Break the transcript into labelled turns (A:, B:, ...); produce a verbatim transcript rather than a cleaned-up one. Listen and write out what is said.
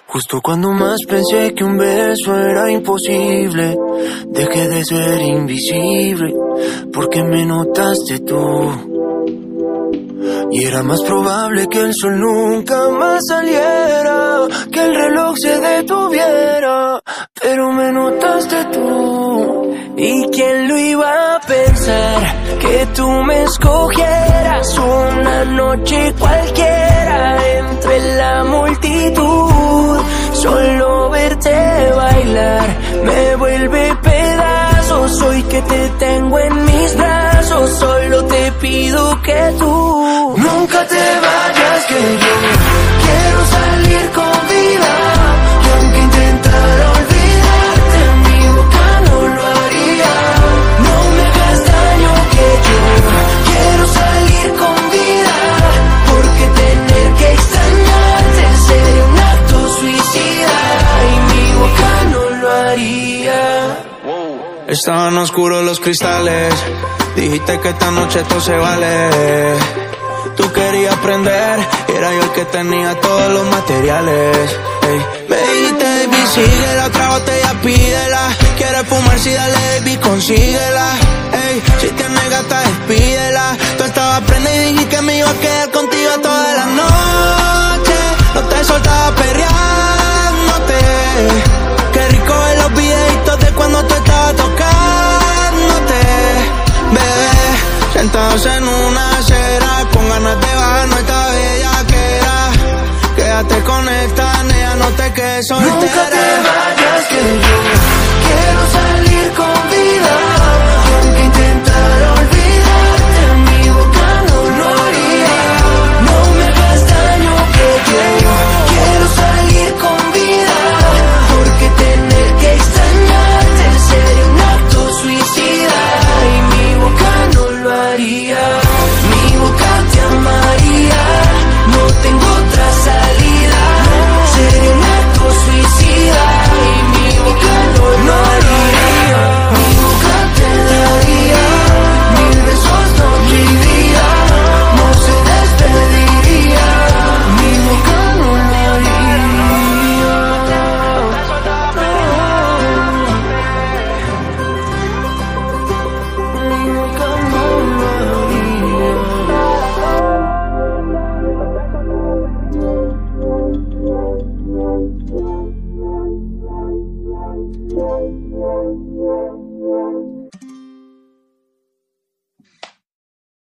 A: Justo cuando más pensé que un beso era imposible, dejé de ser invisible, porque me notaste tú. Y era más probable que el sol nunca más saliera, que el reloj se detuviera, pero me notaste tú. ¿Y quién lo iba a pensar? Que tú me escogieras una noche cualquiera entre la multitud. Solo verte bailar me vuelve pedazos. Hoy que te tengo en mis brazos, solo te pido que tú nunca te vayas, que yo quiero salir con vida. Y aunque intentara olvidarte, mi boca no lo haría. No me hagas daño, que yo quiero salir con vida, porque tener que extrañarte sería un acto suicida, y mi boca no lo haría.
B: Estaban oscuros los cristales, dijiste que esta noche todo se vale. Tú querías aprender, era yo el que tenía todos los materiales. Ey. Me dijiste, baby, síguela, otra botella pídela. Quieres fumar, sí, dale, baby, consíguela. Ey. Si tienes gata, despídela. Tú estabas prenda y dije que me iba a quedar contigo toda la noche. No te soltaba perreándote. Qué rico ver los videitos de cuando tú estabas tocándote. Bebé, sentados en una acera, con ganas de bajar nuestra bellaquera. Quédate con esta nena, no te quedes soltera.